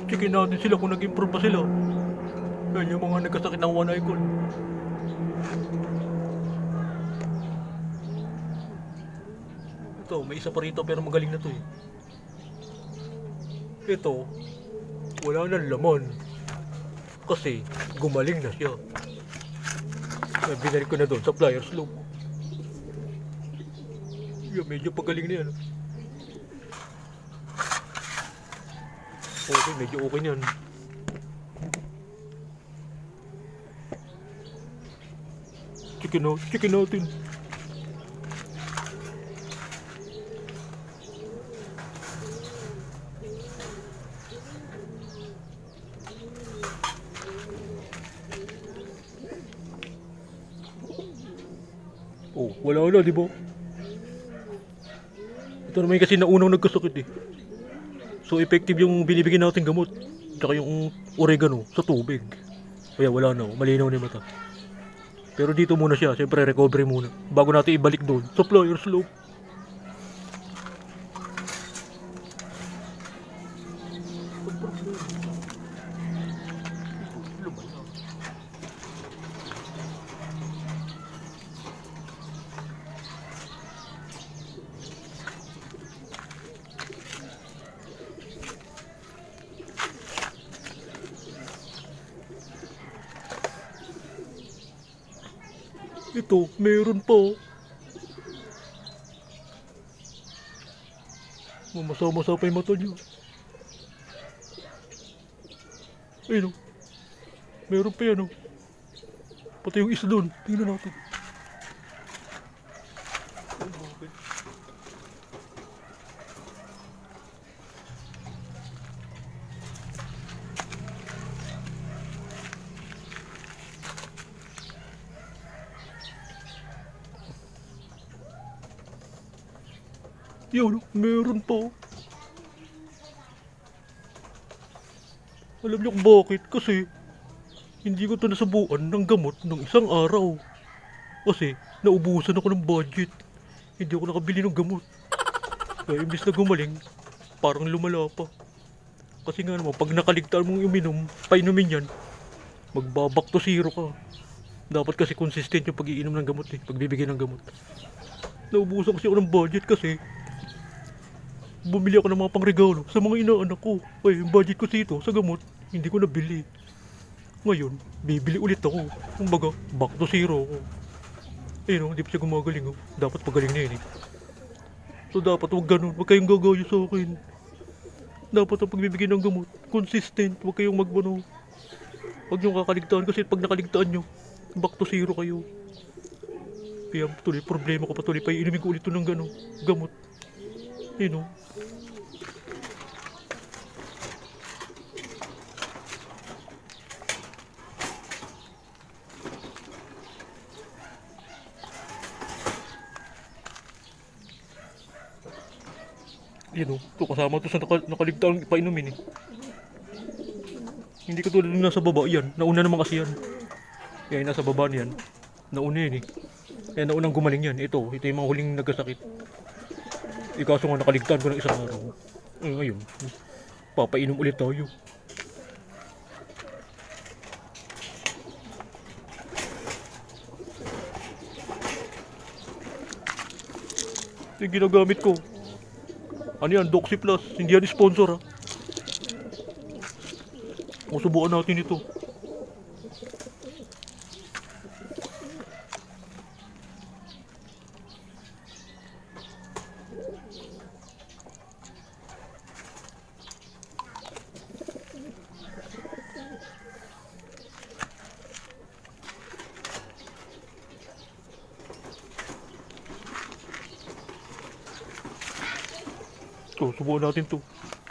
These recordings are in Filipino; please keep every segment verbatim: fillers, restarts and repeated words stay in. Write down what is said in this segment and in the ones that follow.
Checkin natin sila kung nag-improve pa sila. Yan yung mga nagkasakit ng one eye call. Ito, may isa pa rito pero magaling na to eh. Ito, wala nang laman. Kasi gumaling na siya. Kaya binalik ko na doon sa Flyers Loop. Yan, medyo pagaling na yan. Okay, medyo okay na yan. Checkin natin, checkin natin. Oh, wala na, di ba? Ito naman kasi naunang nagkasakit eh. So effective yung binibigyan natin gamot. Tsaka yung oregano sa tubig. Kaya wala na, malinaw na yung mata. Pero dito muna siya, siyempre recovery muna. Bago natin ibalik doon sa Flyers Loop. Ito, meron pa. Mamasa-masa pa yung mata niya. Ayun o. Meron pa yan o. Pati yung isa doon. Tingnan natin. Yun, meron pa. Alam niyo kung bakit? Kasi hindi ko ito nasabuan ng gamot ng isang araw. Kasi naubusan ako ng budget. Hindi ako nakabili ng gamot. Kaya imbis na gumaling, parang lumala pa. Kasi nga naman, pag nakaligtaan mong uminom, painumin yan, magbabak to zero ka. Dapat kasi consistent yung pag-iinom ng gamot eh, pagbibigay ng gamot. Naubusan kasi ako ng budget kasi bumili ako ng mga pangregalo sa mga inaanak ko. Ay, yung budget ko dito sa gamot, hindi ko nabili. Ngayon, bibili ulit ako. Kumbaga, back to zero ako. Ayun o, hindi pa siya gumagaling o. Dapat pagaling na yun eh. So dapat huwag ganun, huwag kayong gagaya sa akin. Dapat ang pagbibigay ng gamot, consistent, huwag kayong magbano. Huwag niyong kakaligtaan kasi pag nakaligtaan nyo, back to zero kayo. Kaya tuloy, problema ko pa tuloy pa inumin ko ulit ito ng gano, gamot. Ayun o. Yan o, ito kasama ito sa naka, nakaligtaan painumin eh. Hindi ko tulad nung nasa baba yan, nauna naman kasi yan. Yan, nasa baba niyan, nauna yan eh. Kaya naunang gumaling yan, ito, ito yung mga huling nagkasakit. Ikaso nga nakaligtaan ko ng isang araw. Eh, ngayon, papainom ulit tayo. Ito yung ginagamit ko. Ano yan? Doxy Plus. Hindi yan sponsor ha. Subukan natin ito. Ito, subukan natin ito.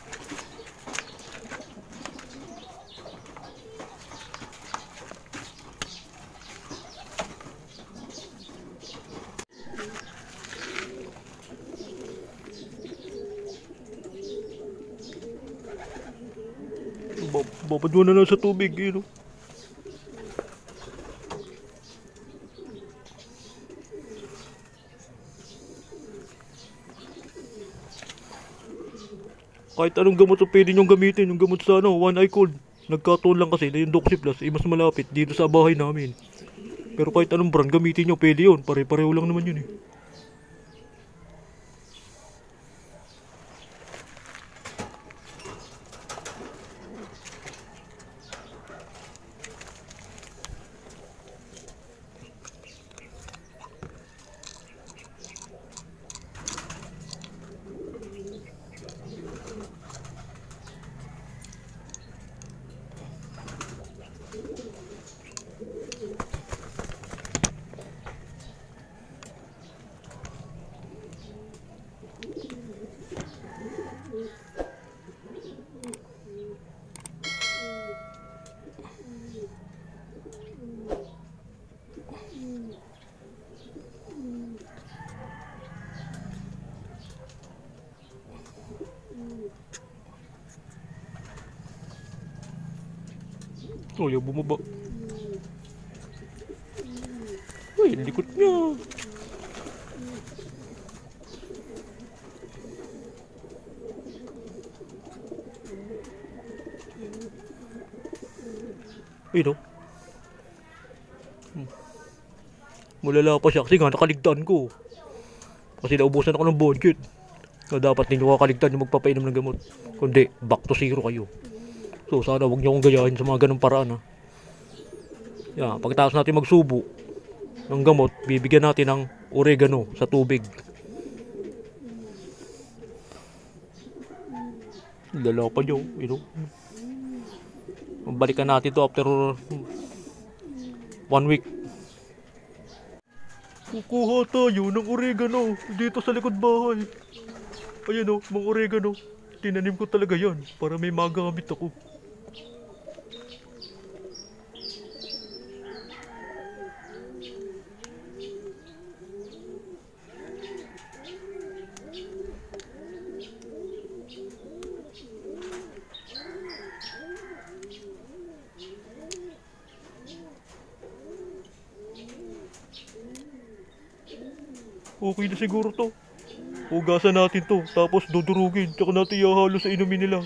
Babad mo na lang sa tubig, you know? Kahit anong gamot ang pwede nyong gamitin. Yung gamot sa ano, one eye cold. Nagkataon lang kasi na yung Doxy Plus ay mas malapit dito sa bahay namin. Pero kahit anong brand gamitin nyo, pwede yun. Pare-pareho lang naman yun eh. Oh, yung bumaba. Uy, likot niya. Uy, no? Hmm. Mulala pa siya kasi nga nakaligtaan ko. Kasi naubusan ako ng budget. Na dapat ninyo kakaligtaan yung magpapainom ng gamot. Kundi, back to zero kayo. So, sana huwag niyo akong gayahin sa mga ganong paraan, ha. Yan, pagkatapos natin magsubo ng gamot, bibigyan natin ng oregano sa tubig. Lala pa niyo, you know. Balikan natin to after one week. Kukuha tayo ng oregano dito sa likod bahay. Ayan o, mga oregano. Tinanim ko talaga yan para may magamit ako. Okay na siguro to. Hugasan natin to, tapos dudurugin, tsaka natin ihahalo sa inumin nila.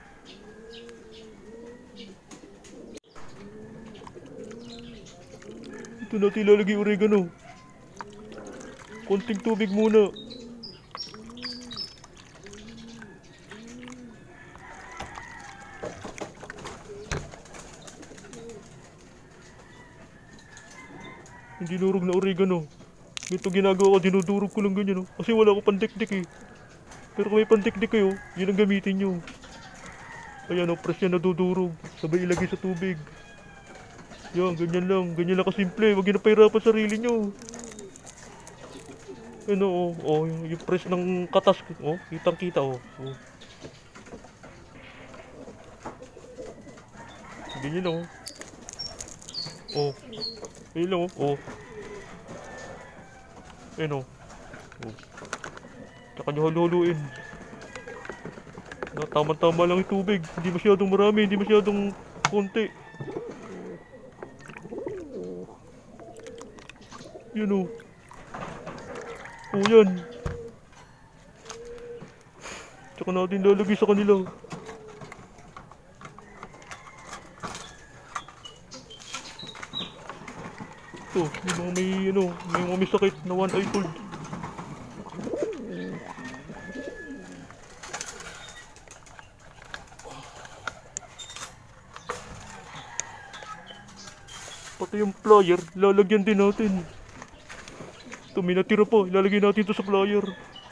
Ito natin ilalagay oregano. Konting tubig muna. Hindi nurog na oregano. Ito ginagawa ko, dinudurog ko lang ganyan, no? Kasi wala ko pandikdik eh. Pero kung may pandikdik kayo, yun ang gamitin nyo. Ayan, no, press yan na dudurog. Sabay ilagay sa tubig. Yan, ganyan lang. Ganyan lang kasimple. Huwag yun na pahirapan sarili nyo. Ano, oh, oh, yung, yung press ng katas. Oh, kitang kita, oh. Oh. Ganyan lang, oh. Oh. Ganyan lang, oh. Oh. Ayun o. Oh. Tsaka nyo haluluin. Na, tama-tama lang yung tubig. Hindi masyadong marami, hindi masyadong konti. Yun o. Oh, yan. Tsaka natin lalagay sa kanila. Ito, yung mga may, ano, may mga may sakit na one eye cold. Pati yung plier, lalagyan din natin. Ito, may natira pa, ilalagay natin ito sa plier.